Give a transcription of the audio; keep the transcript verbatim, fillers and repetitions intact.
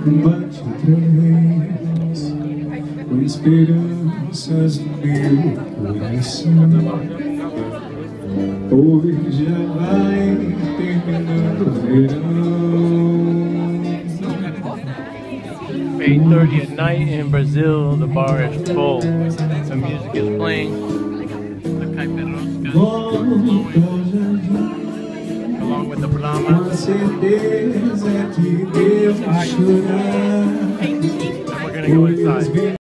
bate outra vez com esperanças no meu coração. Hoje já vai terminando o verão. eight thirty at night in Brazil, the bar is full. The music is playing. The caipirinhas along with the Brahma. Com certeza que devo chorar. We're gonna go inside.